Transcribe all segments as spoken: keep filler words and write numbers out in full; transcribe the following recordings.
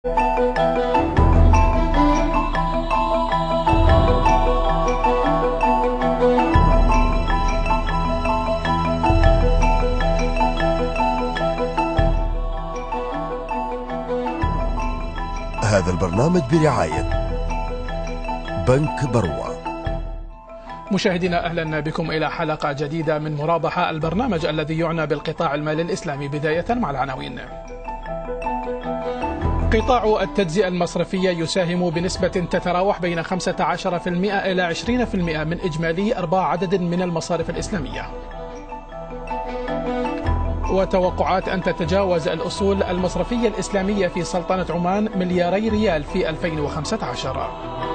هذا البرنامج برعاية بنك بروة. مشاهدينا أهلا بكم إلى حلقة جديدة من مرابحة، البرنامج الذي يعنى بالقطاع المالي الإسلامي. بداية مع العناوين. قطاع التجزئة المصرفية يساهم بنسبة تتراوح بين خمسة عشر بالمئة إلى عشرين بالمئة من إجمالي أرباح عدد من المصارف الإسلامية. وتوقعات أن تتجاوز الأصول المصرفية الإسلامية في سلطنة عمان ملياري ريال في ألفين وخمسة عشر.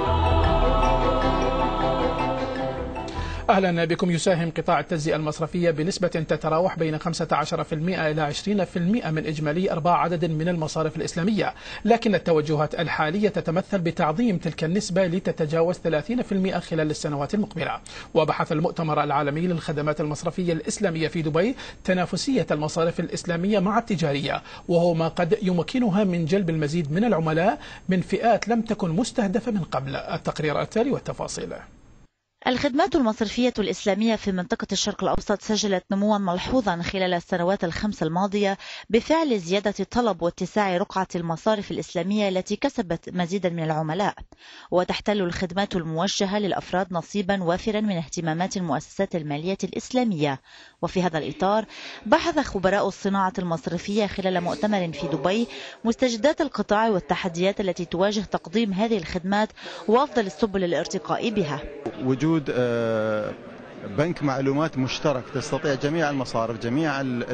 أهلا بكم. يساهم قطاع التجزئة المصرفية بنسبة تتراوح بين خمسة عشر بالمئة إلى عشرين بالمئة من إجمالي أرباح عدد من المصارف الإسلامية، لكن التوجهات الحالية تتمثل بتعظيم تلك النسبة لتتجاوز ثلاثين بالمئة خلال السنوات المقبلة. وبحث المؤتمر العالمي للخدمات المصرفية الإسلامية في دبي تنافسية المصارف الإسلامية مع التجارية، وهو ما قد يمكنها من جلب المزيد من العملاء من فئات لم تكن مستهدفة من قبل. التقرير التالي والتفاصيل. الخدمات المصرفية الإسلامية في منطقة الشرق الأوسط سجلت نموا ملحوظا خلال السنوات الخمس الماضية بفعل زيادة الطلب واتساع رقعة المصارف الإسلامية التي كسبت مزيدا من العملاء. وتحتل الخدمات الموجهة للأفراد نصيبا وافرا من اهتمامات المؤسسات المالية الإسلامية. وفي هذا الإطار بحث خبراء الصناعة المصرفية خلال مؤتمر في دبي مستجدات القطاع والتحديات التي تواجه تقديم هذه الخدمات وأفضل السبل الارتقاء بها. وجود بنك معلومات مشترك تستطيع جميع المصارف، جميع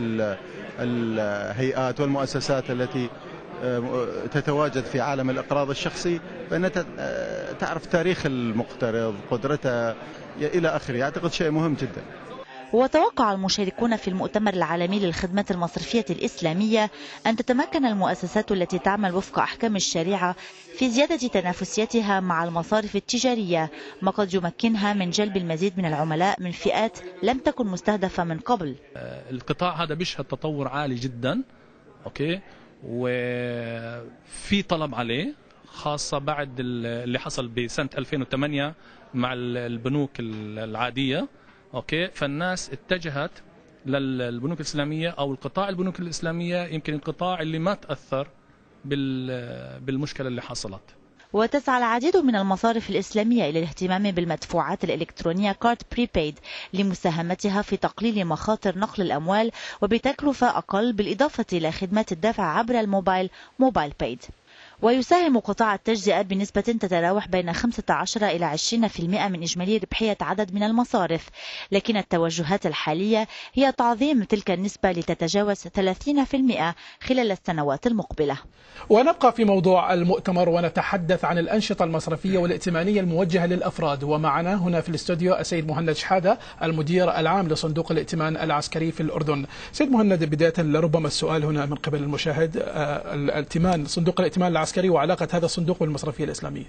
الهيئات والمؤسسات التي تتواجد في عالم الإقراض الشخصي بأن تعرف تاريخ المقترض، قدرته إلى آخره. أعتقد شيء مهم جدا. وتوقع المشاركون في المؤتمر العالمي للخدمات المصرفية الإسلامية أن تتمكن المؤسسات التي تعمل وفق أحكام الشريعة في زيادة تنافسيتها مع المصارف التجارية، ما قد يمكنها من جلب المزيد من العملاء من فئات لم تكن مستهدفة من قبل. القطاع هذا بيشهد تطور عالي جدا، أوكي، وفي طلب عليه، خاصة بعد اللي حصل بسنة ألفين وثمانية مع البنوك العادية. اوكي، فالناس اتجهت للبنوك الإسلامية او القطاع البنوك الإسلامية، يمكن القطاع اللي ما تأثر بالمشكلة اللي حصلت. وتسعى العديد من المصارف الإسلامية إلى الاهتمام بالمدفوعات الإلكترونية كارد بريبايد لمساهمتها في تقليل مخاطر نقل الأموال وبتكلفة أقل، بالإضافة إلى خدمات الدفع عبر الموبايل موبايل بايد. ويساهم قطاع التجزئة بنسبة تتراوح بين خمسة عشر إلى عشرين بالمئة من إجمالي ربحية عدد من المصارف، لكن التوجهات الحالية هي تعظيم تلك النسبة لتتجاوز ثلاثين بالمئة خلال السنوات المقبلة. ونبقى في موضوع المؤتمر ونتحدث عن الأنشطة المصرفية والائتمانية الموجهة للأفراد. ومعنا هنا في الاستوديو السيد مهند شحادة، المدير العام لصندوق الائتمان العسكري في الأردن. سيد مهند، بداية لربما السؤال هنا من قبل المشاهد، الائتمان، صندوق الائتمان العسكري وعلاقة هذا الصندوق بالمصرفية الإسلامية.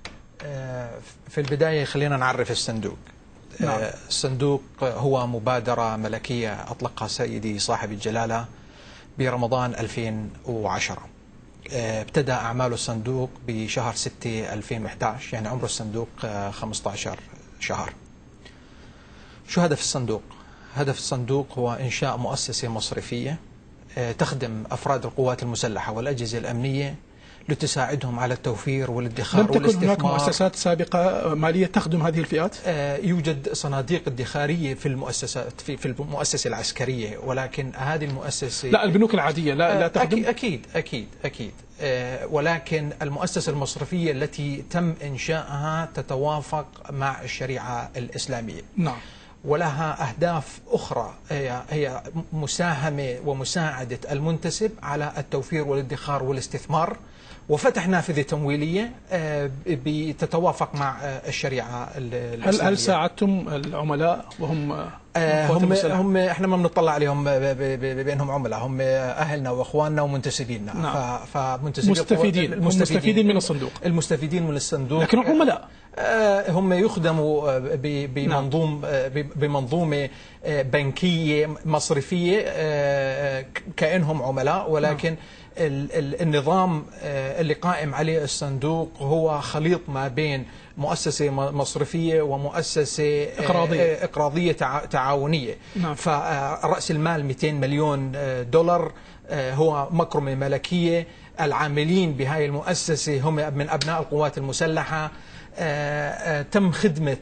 في البداية خلينا نعرف الصندوق. نعم. الصندوق هو مبادرة ملكية أطلقها سيدي صاحب الجلالة برمضان ألفين وعشرة. ابتدأ أعمال الصندوق بشهر ستة ألفين وإحدى عشر، يعني عمر الصندوق خمسة عشر شهر. شو هدف الصندوق؟ هدف الصندوق هو إنشاء مؤسسة مصرفية تخدم أفراد القوات المسلحة والأجهزة الأمنية لتساعدهم على التوفير والادخار والاستثمار. لم تكن هناك مؤسسات سابقة مالية تخدم هذه الفئات؟ يوجد صناديق ادخارية في المؤسسات في في المؤسسة العسكرية، ولكن هذه المؤسسة لا، البنوك العادية لا لا تخدم. أكيد أكيد أكيد ولكن المؤسسة المصرفية التي تم إنشائها تتوافق مع الشريعة الإسلامية. نعم. ولها أهداف أخرى، هي هي مساهمة ومساعدة المنتسب على التوفير والادخار والاستثمار، وفتح نافذة تمويلية بتتوافق مع الشريعة الإسلامية. هل هل ساعدتم العملاء وهم هم هم احنا ما بنطلع عليهم بانهم عملاء، هم اهلنا واخواننا ومنتسبيننا. نعم. فمنتسبين مستفيدين مستفيدين من الصندوق، المستفيدين من الصندوق، لكن عملاء هم يخدموا بمنظوم بمنظومة بنكية مصرفية كأنهم عملاء، ولكن النظام اللي قائم عليه الصندوق هو خليط ما بين مؤسسة مصرفية ومؤسسة إقراضية, إقراضية تعاونية. نعم. فرأس المال مئتين مليون دولار، هو مكرمة ملكية. العاملين بهاي المؤسسة هم من أبناء القوات المسلحة. تم خدمة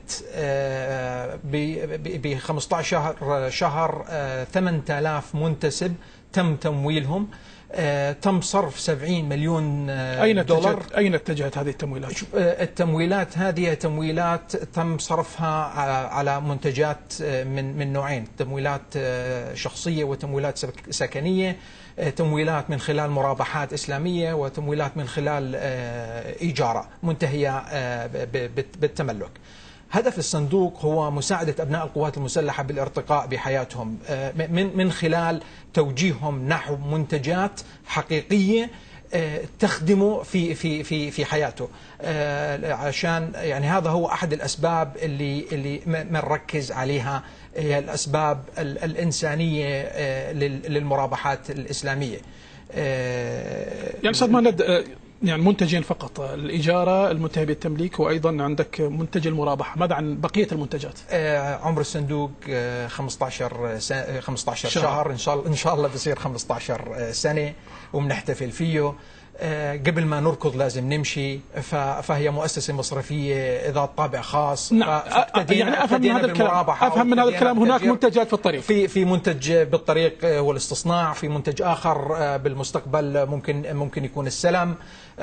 ب خمسة عشر شهر ثمانية آلاف منتسب تم تمويلهم. تم صرف سبعين مليون أين دولار. اتجهت أين اتجهت هذه التمويلات؟ التمويلات هذه تمويلات تم صرفها على منتجات من من نوعين، تمويلات شخصية وتمويلات سكنية، تمويلات من خلال مرابحات إسلامية وتمويلات من خلال إيجارة منتهية بالتملك. هدف الصندوق هو مساعدة أبناء القوات المسلحة بالارتقاء بحياتهم من من خلال توجيههم نحو منتجات حقيقية تخدمه في في في في حياته. عشان يعني هذا هو أحد الأسباب اللي اللي بنركز عليها، هي الأسباب الإنسانية للمرابحات الإسلامية. يعني أستاذ مهند، يعني منتجين فقط، الإجارة المنتهية بالتمليك وأيضا عندك منتج المرابحة، ماذا عن بقية المنتجات؟ عمر الصندوق خمسة عشر خمسة عشر شهر، إن شاء الله إن شاء الله بصير خمسة عشر سنة وبنحتفل فيه. قبل ما نركض لازم نمشي، فهي مؤسسة مصرفية ذات طابع خاص. نعم. يعني أفهم من هذا الكلام أفهم من هذا الكلام هناك منتجات في الطريق، في في منتج بالطريق والاستصناع، في منتج آخر بالمستقبل ممكن ممكن يكون السلم.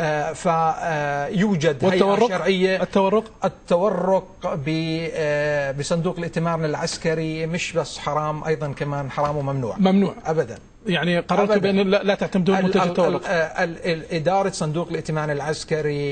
فيوجد هيئة شرعية. التورق التورق بصندوق الائتمان العسكري مش بس حرام، أيضا كمان حرام وممنوع. ممنوع أبدا. يعني قررتوا بأن لا, لا تعتمدون منتج التورق. إدارة صندوق الائتمان العسكري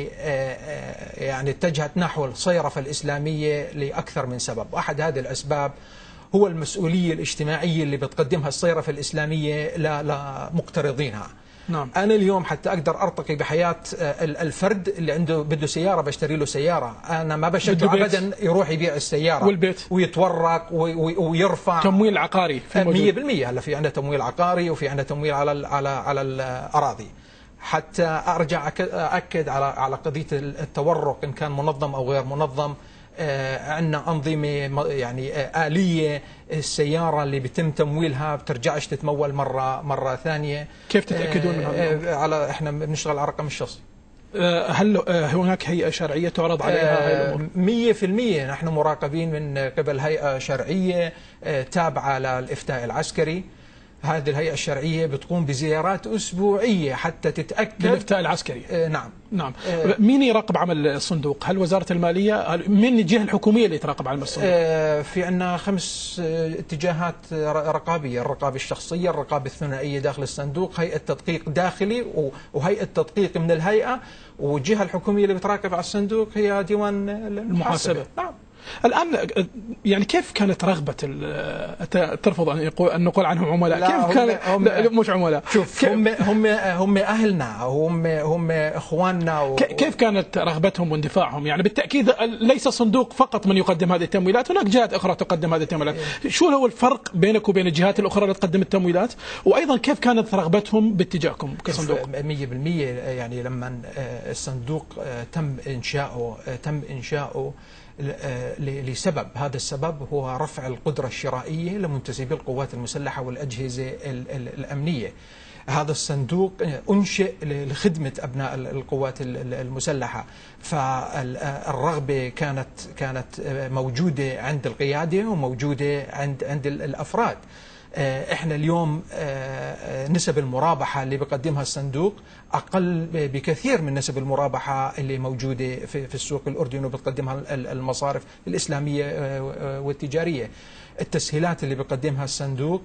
يعني اتجهت نحو الصيرفة الإسلامية لأكثر من سبب، وأحد هذه الأسباب هو المسؤولية الاجتماعية اللي بتقدمها الصيرفة الإسلامية لمقترضينها. نعم. أنا اليوم حتى أقدر أرتقي بحياة الفرد اللي عنده بده سيارة بشتري له سيارة، أنا ما بشجع أبدا يروح يبيع السيارة والبيت ويتورق ويرفع تمويل عقاري مية بالمية. هلا في عندنا تمويل عقاري وفي عندنا تمويل على على على الأراضي. حتى أرجع أكد على على قضية التورق إن كان منظم أو غير منظم. عندنا أنظمة يعني آلية، السيارة اللي بيتم تمويلها بترجعش تتمول مرة مرة ثانية. كيف تتأكدون من هذا؟ على إحنا بنشتغل على رقم الشخصي. هل هناك هيئة شرعية تعرض عليها هاي الأمور؟ مية في المية نحن مراقبين من قبل هيئة شرعية تابعة للإفتاء العسكري. هذه الهيئة الشرعية بتقوم بزيارات أسبوعية حتى تتأكد. الإفتاء العسكري. آه نعم. نعم. آه مين يراقب عمل الصندوق؟ هل وزارة المالية؟ من الجهة الحكومية اللي تراقب عمل الصندوق؟ آه في عندنا خمس اتجاهات رقابية: الرقابة الشخصية، الرقابة الثنائية داخل الصندوق، هيئة تدقيق داخلي وهيئة تدقيق من الهيئة، والجهة الحكومية اللي بتراقب على الصندوق هي ديوان المحاسبة. نعم. الآن يعني كيف كانت رغبة ترفض أن يقول أن نقول عنهم عملاء؟ كيف كان مش عملاء؟ شوف هم هم هم أهلنا، هم هم إخواننا. و... كيف كانت رغبتهم واندفاعهم؟ يعني بالتأكيد ليس الصندوق فقط من يقدم هذه التمويلات، هناك جهات أخرى تقدم هذه التمويلات. شو هو الفرق بينك وبين الجهات الأخرى اللي تقدم التمويلات؟ وأيضا كيف كانت رغبتهم باتجاهكم كصندوق؟ مية بالمية يعني لما الصندوق تم إنشاؤه تم إنشاؤه لسبب، هذا السبب هو رفع القدرة الشرائية لمنتسبي القوات المسلحة والأجهزة الأمنية. هذا الصندوق أنشئ لخدمة أبناء القوات المسلحة، فالرغبة كانت كانت موجودة عند القيادة وموجودة عند عند الأفراد. احنا اليوم نسب المرابحة اللي بيقدمها الصندوق أقل بكثير من نسب المرابحة اللي موجودة في السوق الأردني وبتقدمها المصارف الإسلامية والتجارية. التسهيلات اللي بيقدمها الصندوق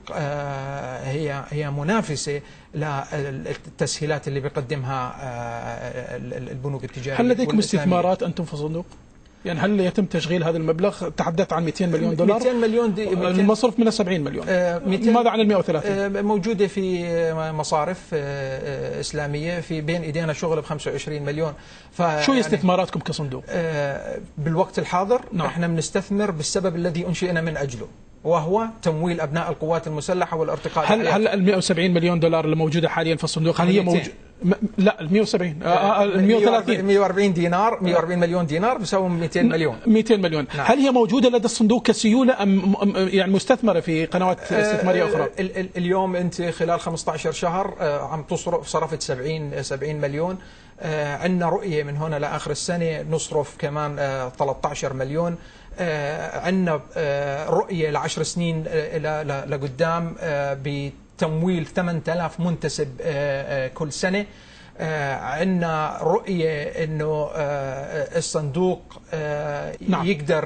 هي هي منافسة للتسهيلات اللي بيقدمها البنوك التجارية. هل لديكم استثمارات أنتم في الصندوق؟ يعني هل يتم تشغيل هذا المبلغ؟ تحدثت عن مئتين مليون دولار. مئتين مليون دي المصرف من سبعين مليون. ماذا عن المئة وثلاثين؟ موجودة في مصارف إسلامية، في بين إيدينا شغل ب خمسة وعشرين مليون. شو هي استثماراتكم كصندوق؟ بالوقت الحاضر نعم. احنا بنستثمر بالسبب الذي أنشئنا من أجله. وهو تمويل أبناء القوات المسلحة والارتقاء. هل هل ال مئة وسبعين مليون دولار اللي موجودة حاليا في الصندوق هل هي موجودة؟ لا ال مئة وسبعين ال مئة وثلاثين مئة وأربعين دينار مئة وأربعين مليون دينار بيساوي مئتين مليون مئتين مليون. نعم. هل هي موجودة لدى الصندوق كسيولة أم يعني مستثمرة في قنوات استثمارية أخرى؟ اليوم أنت خلال خمسة عشر شهر عم تصرف صرفت سبعين مليون. عندنا رؤية من هنا لآخر السنة نصرف كمان ثلاثة عشر مليون. عندنا رؤية لعشر سنين لقدام بتمويل ثمانية آلاف منتسب كل سنة. عندنا رؤية أنه الصندوق نعم. يقدر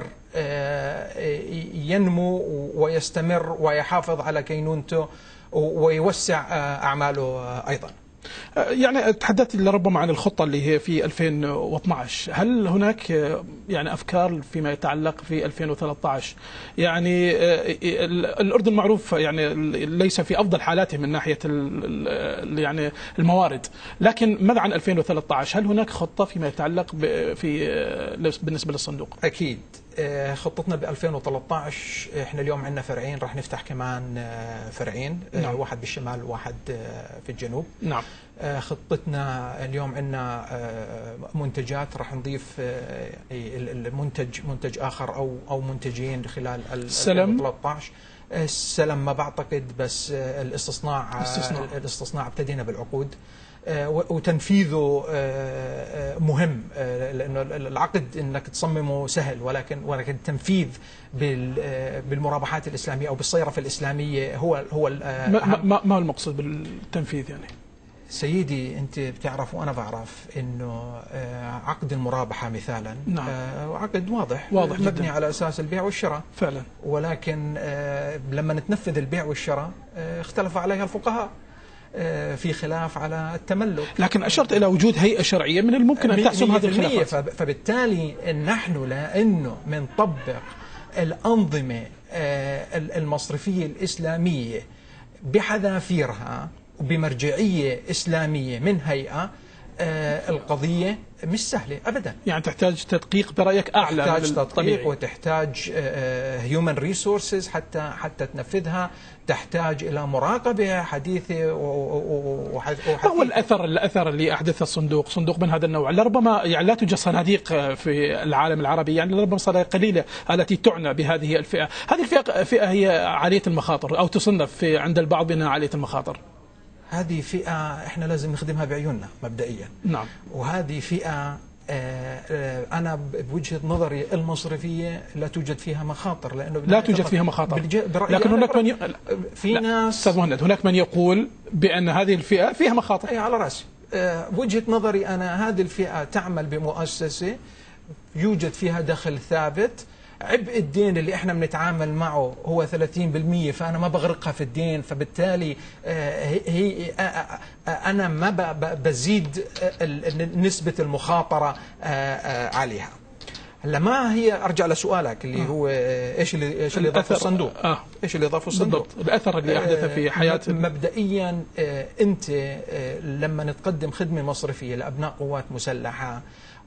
ينمو ويستمر ويحافظ على كينونته ويوسع أعماله أيضا. يعني تحدثت لربما عن الخطة اللي هي في ألفين واثني عشر، هل هناك يعني أفكار فيما يتعلق في ألفين وثلاثة عشر؟ يعني الأردن معروف يعني ليس في أفضل حالاته من ناحية يعني الموارد، لكن ماذا عن ألفين وثلاثة عشر؟ هل هناك خطة فيما يتعلق في بالنسبة للصندوق؟ أكيد خطتنا ب ألفين وثلاثة عشر احنا اليوم عندنا فرعين، راح نفتح كمان فرعين. نعم. واحد بالشمال وواحد في الجنوب. نعم. خطتنا اليوم عندنا منتجات، راح نضيف المنتج منتج اخر او او منتجين خلال السلم. ألفين وثلاثة عشر. السلم ما بعتقد، بس الاستصناع الاستصناع, الاستصناع ابتدينا بالعقود وتنفيذه مهم، لأنه العقد انك تصممه سهل، ولكن ولكن التنفيذ بالمرابحات الإسلامية أو بالصيرفة الإسلامية هو هو ما, ما, ما هو المقصود بالتنفيذ يعني؟ سيدي أنت بتعرف وأنا بعرف إنه عقد المرابحة مثلا نعم. عقد واضح واضح مبني جدا. على أساس البيع والشراء فعلا، ولكن لما نتنفذ البيع والشراء اختلف عليها الفقهاء في خلاف على التملك. لكن أشرت إلى وجود هيئة شرعية من الممكن أن تحسم هذه الخلافات. فبالتالي نحن لأنه منطبق الأنظمة المصرفية الإسلامية بحذافيرها وبمرجعية إسلامية من هيئة، القضية مش سهلة أبدا. يعني تحتاج تدقيق برأيك أعلى، تحتاج تدقيق وتحتاج هيومن ريسورسز حتى حتى تنفذها، تحتاج إلى مراقبة حديثة وحديثة. ما هو الأثر الأثر اللي أحدثه الصندوق صندوق من هذا النوع؟ لربما يعني لا توجد صناديق في العالم العربي، يعني لربما صناديق قليلة التي تعنى بهذه الفئة. هذه الفئة فئة هي عالية المخاطر أو تصنف في عند البعض بأنها عالية المخاطر. هذه فئة احنا لازم نخدمها بعيوننا مبدئيا. نعم. وهذه فئة أنا بوجهة نظري المصرفية لا توجد فيها مخاطر، لأنه لا توجد فيها مخاطر، لكن هناك من ي... في ناس أستاذ مهند هناك من يقول بأن هذه الفئة فيها مخاطر. أي على رأسي. بوجهة نظري أنا هذه الفئة تعمل بمؤسسة يوجد فيها دخل ثابت، عبء الدين اللي احنا بنتعامل معه هو ثلاثين بالمئة، فانا ما بغرقها في الدين، فبالتالي هي انا ما بزيد نسبة المخاطرة عليها. هلا ما هي ارجع لسؤالك اللي آه. هو ايش اللي ايش اللي ضافه الصندوق؟ آه. ايش اللي ضافه الصندوق؟ بالضبط، الاثر اللي احدث في حياه. مبدئيا انت لما نتقدم خدمة مصرفية لابناء قوات مسلحة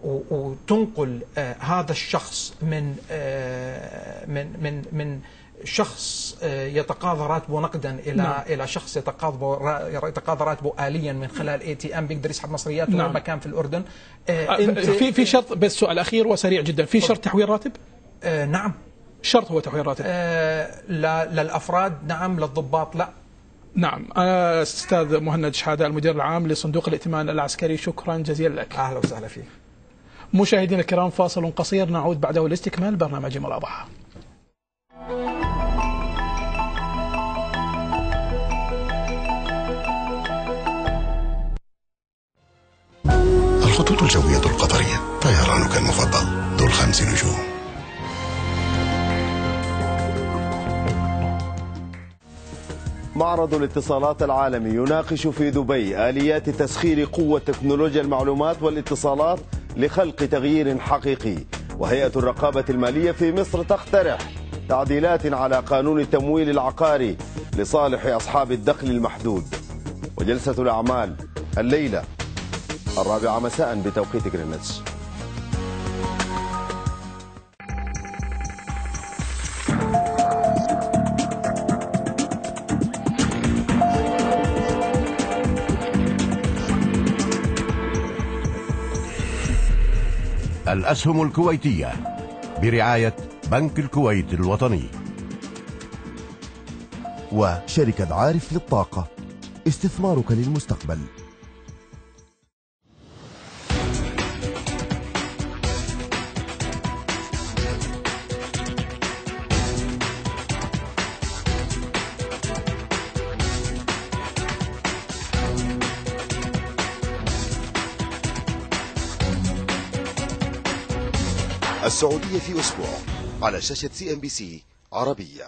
وتنقل آه هذا الشخص من آه من من من شخص آه يتقاضى راتبه نقدا الى نعم. الى شخص يتقاضى يتقاضى راتبه آليا من خلال اي تي ام، بيقدر يسحب مصرياته نعم. وين ما كان في الاردن. آه انت في في شرط، بس سؤال اخير وسريع جدا، في شرط تحويل راتب؟ آه نعم. شرط هو تحويل راتب؟ آه للافراد نعم، للضباط لا. نعم. استاذ مهند شحاده المدير العام لصندوق الائتمان العسكري، شكرا جزيلا لك. اهلا وسهلا فيك. مشاهدينا الكرام فاصل قصير، نعود بعده لاستكمال برنامج ملاحظة. الخطوط الجوية القطرية، طيرانك المفضل ذو الخمس نجوم. معرض الاتصالات العالمي يناقش في دبي آليات تسخير قوة تكنولوجيا المعلومات والاتصالات لخلق تغيير حقيقي. وهيئة الرقابة المالية في مصر تقترح تعديلات على قانون التمويل العقاري لصالح أصحاب الدخل المحدود. وجلسة الأعمال الليلة الرابعة مساء بتوقيت جرينتش. الأسهم الكويتية برعاية بنك الكويت الوطني وشركة عارف للطاقة، استثمارك للمستقبل. السعودية في أسبوع على شاشة سي إم بي سي عربية.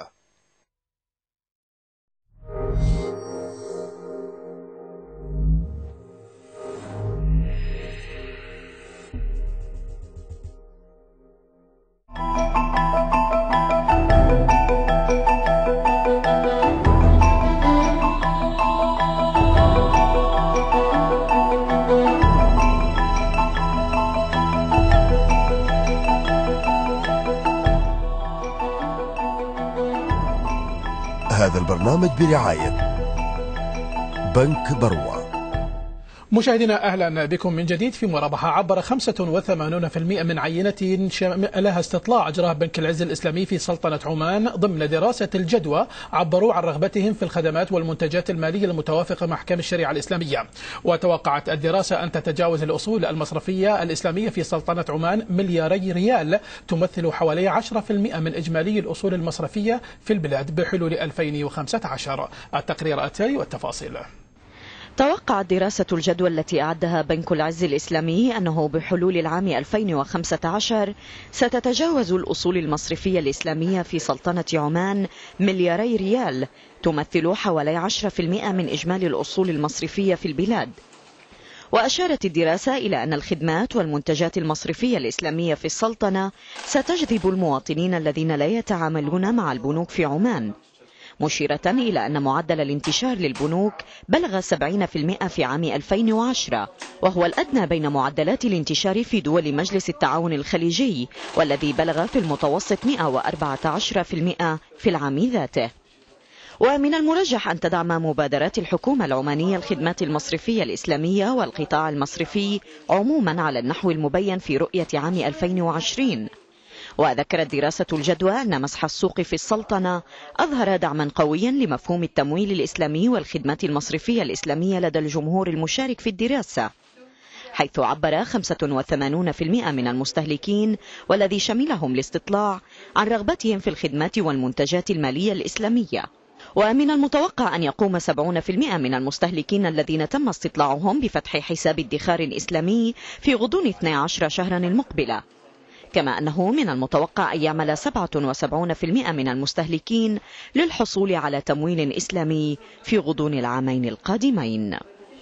هذا البرنامج برعاية بنك بروة. مشاهدينا أهلا بكم من جديد في مرابحة. عبر خمسة وثمانين بالمئة من عينة لها استطلاع أجراه بنك العز الإسلامي في سلطنة عمان ضمن دراسة الجدوى عبروا عن رغبتهم في الخدمات والمنتجات المالية المتوافقة مع أحكام الشريعة الإسلامية. وتوقعت الدراسة أن تتجاوز الأصول المصرفية الإسلامية في سلطنة عمان ملياري ريال، تمثل حوالي عشرة بالمئة من إجمالي الأصول المصرفية في البلاد بحلول ألفين وخمسة عشر. التقرير التالي والتفاصيل. توقعت دراسة الجدوى التي أعدها بنك العز الإسلامي أنه بحلول العام ألفين وخمسة عشر ستتجاوز الأصول المصرفية الإسلامية في سلطنة عمان ملياري ريال، تمثل حوالي عشرة بالمئة من إجمالي الأصول المصرفية في البلاد. وأشارت الدراسة إلى أن الخدمات والمنتجات المصرفية الإسلامية في السلطنة ستجذب المواطنين الذين لا يتعاملون مع البنوك في عمان، مشيرة إلى أن معدل الانتشار للبنوك بلغ سبعين بالمئة في عام ألفين وعشرة، وهو الأدنى بين معدلات الانتشار في دول مجلس التعاون الخليجي، والذي بلغ في المتوسط مئة وأربعة عشر بالمئة في العام ذاته. ومن المرجح أن تدعم مبادرات الحكومة العمانية الخدمات المصرفية الإسلامية والقطاع المصرفي عموما على النحو المبين في رؤية عام ألفين وعشرين. وذكرت دراسة الجدوى أن مسح السوق في السلطنة أظهر دعما قويا لمفهوم التمويل الإسلامي والخدمات المصرفية الإسلامية لدى الجمهور المشارك في الدراسة، حيث عبر خمسة وثمانين بالمئة من المستهلكين والذي شملهم الاستطلاع عن رغبتهم في الخدمات والمنتجات المالية الإسلامية. ومن المتوقع أن يقوم سبعين بالمئة من المستهلكين الذين تم استطلاعهم بفتح حساب ادخار إسلامي في غضون اثنتي عشرة شهرا المقبلة، كما أنه من المتوقع أن يعمل سبعة وسبعين بالمئة من المستهلكين للحصول على تمويل إسلامي في غضون العامين القادمين.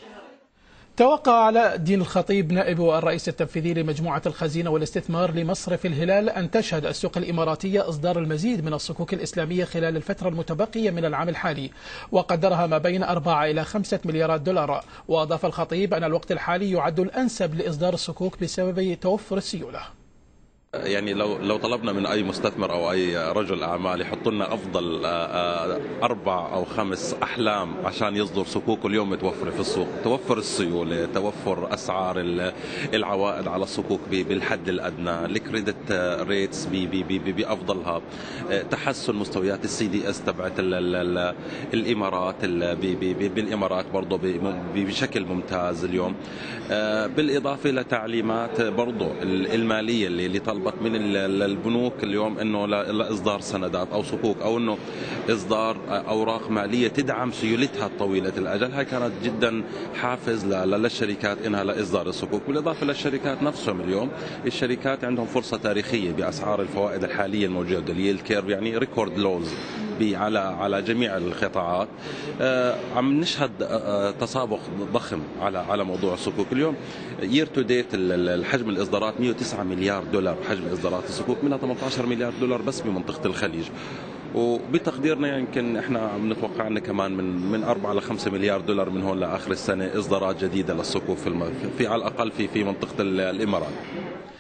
توقع علاء الدين الخطيب نائب الرئيس التنفيذي لمجموعة الخزينة والاستثمار لمصرف الهلال أن تشهد السوق الإماراتية إصدار المزيد من الصكوك الإسلامية خلال الفترة المتبقية من العام الحالي، وقدرها ما بين أربعة إلى خمسة مليارات دولار. وأضاف الخطيب أن الوقت الحالي يعد الأنسب لإصدار الصكوك بسبب توفر السيولة. يعني لو لو طلبنا من اي مستثمر او اي رجل اعمال يحط لنا افضل اربع او خمس احلام عشان يصدر صكوك، اليوم متوفره في السوق، توفر السيوله، توفر اسعار العوائد على الصكوك بالحد الادنى، الكريدت ريتس بافضلها، تحسن مستويات السي دي اس تبعت الامارات بالامارات برضه بشكل ممتاز اليوم، بالاضافه لتعليمات برضه الماليه اللي اللي طلبت من البنوك اليوم انه لاصدار سندات او صكوك او انه اصدار اوراق ماليه تدعم سيولتها طويله الاجل. هاي كانت جدا حافز للشركات انها لاصدار الصكوك. بالاضافه للشركات نفسهم اليوم الشركات عندهم فرصه تاريخيه باسعار الفوائد الحاليه الموجوده، اليلد كيرف يعني ريكورد لوز على على جميع القطاعات. آه عم نشهد آه تسابق ضخم على على موضوع الصكوك. اليوم يير تو ديت الحجم الاصدارات مئة وتسعة مليار دولار حجم اصدارات الصكوك، منها ثمانية عشر مليار دولار بس بمنطقه الخليج، وبتقديرنا يمكن احنا عم نتوقع ان كمان من من أربعة إلى خمسة مليار دولار من هون لاخر السنه اصدارات جديده للصكوك في, في على الاقل في في منطقه الامارات.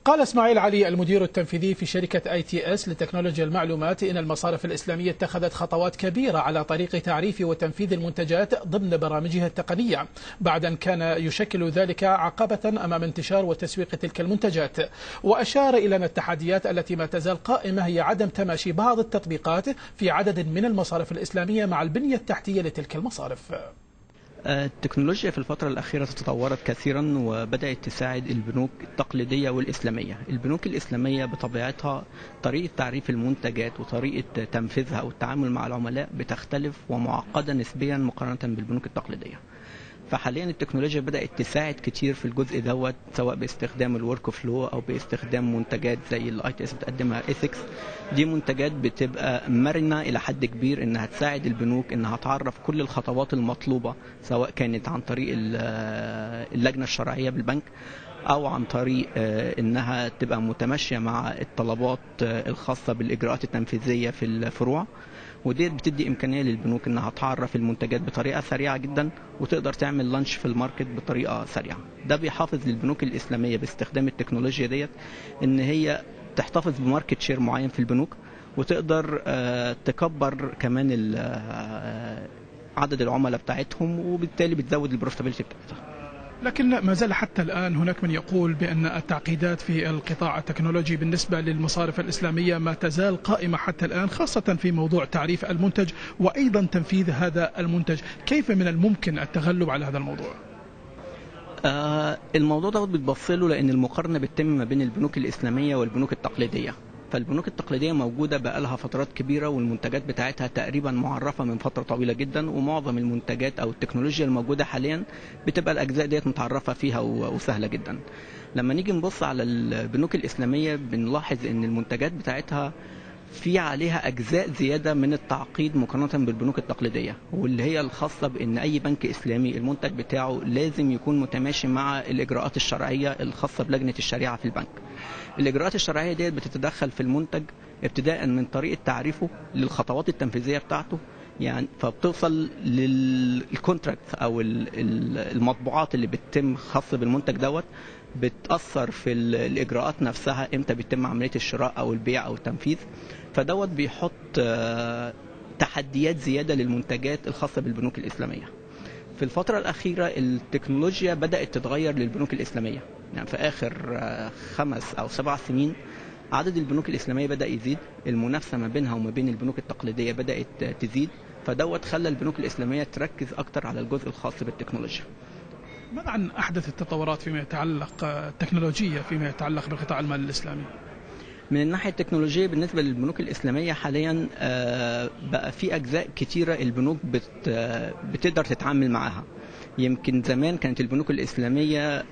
قال اسماعيل علي المدير التنفيذي في شركة اي تي اس لتكنولوجيا المعلومات إن المصارف الإسلامية اتخذت خطوات كبيرة على طريق تعريف وتنفيذ المنتجات ضمن برامجها التقنية، بعد أن كان يشكل ذلك عقبة أمام انتشار وتسويق تلك المنتجات. وأشار إلى أن التحديات التي ما تزال قائمة هي عدم تماشي بعض التطبيقات في عدد من المصارف الإسلامية مع البنية التحتية لتلك المصارف. التكنولوجيا في الفترة الأخيرة تطورت كثيرا وبدأت تساعد البنوك التقليدية والإسلامية. البنوك الإسلامية بطبيعتها طريقة تعريف المنتجات وطريقة تنفيذها والتعامل مع العملاء بتختلف ومعقدة نسبيا مقارنة بالبنوك التقليدية. فحاليا التكنولوجيا بدأت تساعد كتير في الجزء دوت، سواء باستخدام الورك فلو او باستخدام منتجات زي الاي تي اس بتقدمها ايثكس. دي منتجات بتبقى مرنه الى حد كبير انها تساعد البنوك انها تعرف كل الخطوات المطلوبه، سواء كانت عن طريق اللجنه الشرعيه بالبنك او عن طريق انها تبقى متماشيه مع الطلبات الخاصه بالاجراءات التنفيذيه في الفروع. ودي بتدي إمكانية للبنوك إنها تعرف المنتجات بطريقة سريعة جدا وتقدر تعمل لانش في الماركت بطريقة سريعة. ده بيحافظ للبنوك الإسلامية باستخدام التكنولوجيا ديت إن هي تحتفظ بماركت شير معين في البنوك، وتقدر تكبر كمان عدد العملاء بتاعتهم، وبالتالي بتزود البروفيتابيلتي بتاعتها. لكن ما زال حتى الآن هناك من يقول بأن التعقيدات في القطاع التكنولوجي بالنسبة للمصارف الإسلامية ما تزال قائمة حتى الآن، خاصة في موضوع تعريف المنتج وأيضا تنفيذ هذا المنتج. كيف من الممكن التغلب على هذا الموضوع؟ آه الموضوع ده بتبص له لأن المقارنة بتتم ما بين البنوك الإسلامية والبنوك التقليدية. فالبنوك التقليدية موجودة بقالها فترات كبيرة والمنتجات بتاعتها تقريبا معرفة من فترة طويلة جدا، ومعظم المنتجات أو التكنولوجيا الموجودة حاليا بتبقى الأجزاء ديت متعرفة فيها وسهلة جدا. لما نيجي نبص على البنوك الإسلامية بنلاحظ أن المنتجات بتاعتها في عليها أجزاء زيادة من التعقيد مقارنة بالبنوك التقليدية، واللي هي الخاصة بأن أي بنك إسلامي المنتج بتاعه لازم يكون متماشي مع الإجراءات الشرعية الخاصة بلجنة الشريعة في البنك. الإجراءات الشرعية دي بتتدخل في المنتج ابتداء من طريقة تعريفه للخطوات التنفيذية بتاعته، يعني فبتوصل للكونتراكت أو المطبوعات اللي بتتم خاصة بالمنتج دوت، بتأثر في الإجراءات نفسها امتى بيتم عملية الشراء أو البيع أو التنفيذ. فدوت بيحط تحديات زيادة للمنتجات الخاصة بالبنوك الإسلامية. في الفترة الأخيرة التكنولوجيا بدأت تتغير للبنوك الإسلامية، يعني في آخر خمس أو سبع سنين عدد البنوك الإسلامية بدأ يزيد، المنافسة ما بينها وما بين البنوك التقليدية بدأت تزيد، فدوت خلى البنوك الإسلامية تركز أكتر على الجزء الخاص بالتكنولوجيا. ماذا عن أحدث التطورات فيما يتعلق التكنولوجية فيما يتعلق بقطاع المال الإسلامي؟ من الناحية التكنولوجية بالنسبة للبنوك الإسلامية حاليا بقى في أجزاء كتيرة البنوك بتقدر تتعامل معها. يمكن زمان كانت البنوك الإسلامية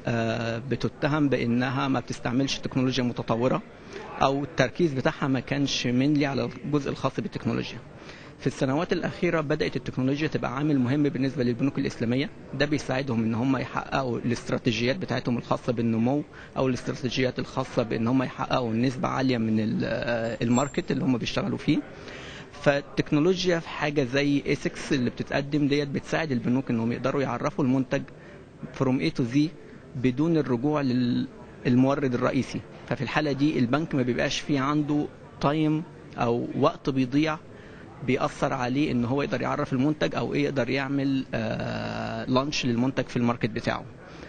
بتتهم بأنها ما بتستعملش تكنولوجيا متطورة أو التركيز بتاعها ما كانش منلي على الجزء الخاص بالتكنولوجيا. في السنوات الأخيرة بدأت التكنولوجيا تبقى عامل مهم بالنسبة للبنوك الإسلامية، ده بيساعدهم إن هم يحققوا الاستراتيجيات بتاعتهم الخاصة بالنمو أو الاستراتيجيات الخاصة بإن هم يحققوا نسبة عالية من الماركت اللي هم بيشتغلوا فيه. فالتكنولوجيا في حاجة زي ايثكس اللي بتتقدم ديت بتساعد البنوك إنهم يقدروا يعرفوا المنتج from A to Z بدون الرجوع للمورد الرئيسي. ففي الحالة دي البنك ما بيبقاش فيه عنده تايم أو وقت بيضيع بيأثر عليه ان هو يقدر يعرف المنتج او ايه يقدر يعمل آه لانش للمنتج في الماركت بتاعه.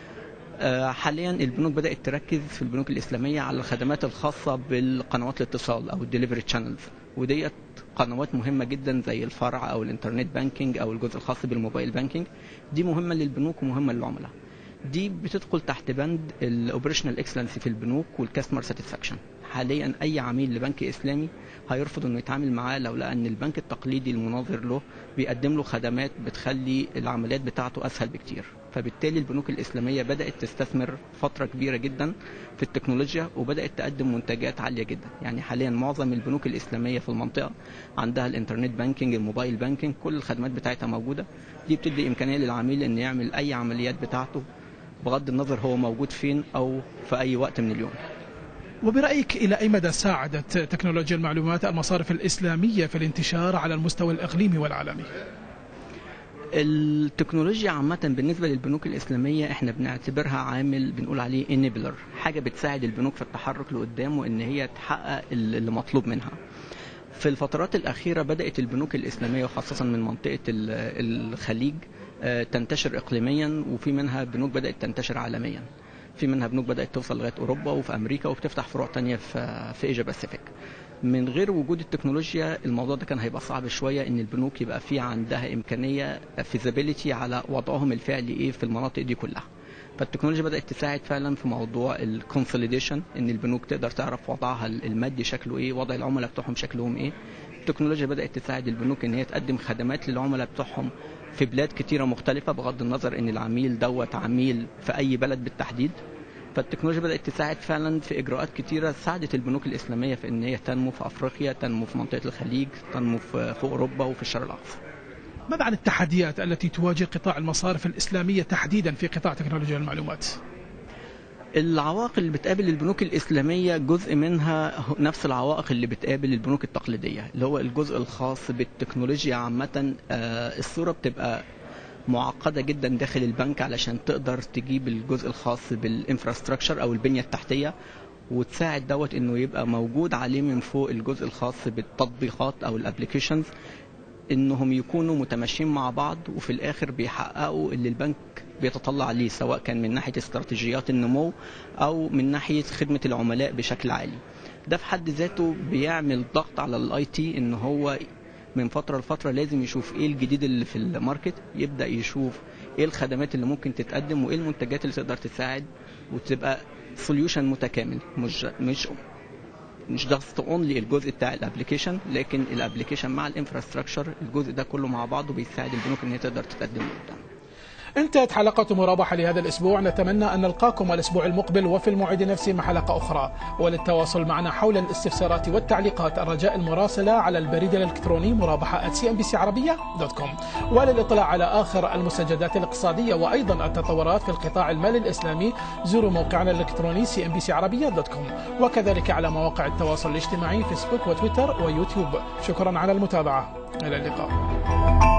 آه حاليا البنوك بدأت تركز في البنوك الإسلامية على الخدمات الخاصة بالقنوات الاتصال او الدليفري تشانلز، وديت قنوات مهمة جدا زي الفرع او الانترنت بانكينج او الجزء الخاص بالموبايل بانكينج. دي مهمة للبنوك ومهمة للعملاء. دي بتدخل تحت بند الاوبريشنال اكسلنسي في البنوك والكاستمر ساتسفاكشن. حاليا اي عميل لبنك اسلامي هيرفض انه يتعامل معاه لو لقى ان البنك التقليدي المناظر له بيقدم له خدمات بتخلي العمليات بتاعته اسهل بكتير. فبالتالي البنوك الاسلاميه بدات تستثمر فتره كبيره جدا في التكنولوجيا وبدات تقدم منتجات عاليه جدا. يعني حاليا معظم البنوك الاسلاميه في المنطقه عندها الانترنت بانكينج، الموبايل بانكينج، كل الخدمات بتاعتها موجوده. دي بتدي امكانيه للعميل ان يعمل اي عمليات بتاعته بغض النظر هو موجود فين او في اي وقت من اليوم. وبرأيك إلى أي مدى ساعدت تكنولوجيا المعلومات المصارف الإسلامية في الانتشار على المستوى الإقليمي والعالمي؟ التكنولوجيا عامة بالنسبة للبنوك الإسلامية احنا بنعتبرها عامل بنقول عليه enabler، حاجة بتساعد البنوك في التحرك لقدام وإن هي تحقق اللي مطلوب منها. في الفترات الأخيرة بدأت البنوك الإسلامية وخاصة من منطقة الخليج تنتشر إقليميا، وفي منها بنوك بدأت تنتشر عالميا. في منها بنوك بدأت توصل لغاية أوروبا وفي أمريكا وبتفتح فروع تانية في في إيجا باسيفيك. من غير وجود التكنولوجيا الموضوع ده كان هيبقى صعب شوية إن البنوك يبقى في عندها إمكانية فيزابيليتي على وضعهم الفعلي إيه في المناطق دي كلها. فالتكنولوجيا بدأت تساعد فعلا في موضوع الكونسوليديشن، إن البنوك تقدر تعرف وضعها المادي شكله إيه، وضع العملاء بتوعهم شكلهم إيه. التكنولوجيا بدأت تساعد البنوك إن هي تقدم خدمات للعملاء بتوعهم في بلاد كتيرة مختلفة، بغض النظر إن العميل دوت عميل في أي بلد بالتحديد. فالتكنولوجيا بدأت تساعد فعلا في إجراءات كتيرة ساعدت البنوك الإسلامية في إن هي تنمو في أفريقيا، تنمو في منطقة الخليج، تنمو في أوروبا وفي الشرق الأقصى. ماذا عن التحديات التي تواجه قطاع المصارف الإسلامية تحديدا في قطاع تكنولوجيا المعلومات؟ العوائق اللي بتقابل البنوك الإسلامية جزء منها نفس العوائق اللي بتقابل البنوك التقليدية، اللي هو الجزء الخاص بالتكنولوجيا عامة. الصورة بتبقى معقدة جدا داخل البنك علشان تقدر تجيب الجزء الخاص بالانفراستراكشر أو البنية التحتية وتساعد دوت إنه يبقى موجود عليه من فوق الجزء الخاص بالتطبيقات أو الابليكيشنز، إنهم يكونوا متماشيين مع بعض وفي الآخر بيحققوا اللي البنك بيتطلع ليه، سواء كان من ناحية استراتيجيات النمو أو من ناحية خدمة العملاء بشكل عالي. ده في حد ذاته بيعمل ضغط على الاي تي ان هو من فترة لفترة لازم يشوف ايه الجديد اللي في الماركت، يبدأ يشوف ايه الخدمات اللي ممكن تتقدم وايه المنتجات اللي تقدر تساعد وتبقى سوليوشن متكامل، مش مش مش جاست اونلي الجزء بتاع الابلكيشن، لكن الابلكيشن مع الانفراستراكشر، الجزء ده كله مع بعضه بيساعد البنوك ان هي تقدر تقدم قدام. انتهت حلقة مرابحة لهذا الأسبوع، نتمنى أن نلقاكم الأسبوع المقبل وفي الموعد نفسه مع حلقة أخرى. وللتواصل معنا حول الاستفسارات والتعليقات الرجاء المراسلة على البريد الإلكتروني مرابحة آت سي إم بي سي عربية دوت كوم. وللإطلاع على آخر المستجدات الاقتصادية وأيضا التطورات في القطاع المالي الإسلامي زوروا موقعنا الإلكتروني سي إم بي سي عربية دوت كوم، وكذلك على مواقع التواصل الاجتماعي فيسبوك وتويتر ويوتيوب. شكرا على المتابعة، إلى اللقاء.